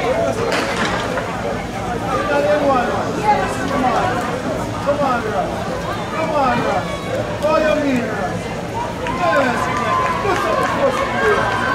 Come on, Russ. Come on, Russ. All you mean, Russ. Yes. Do something for some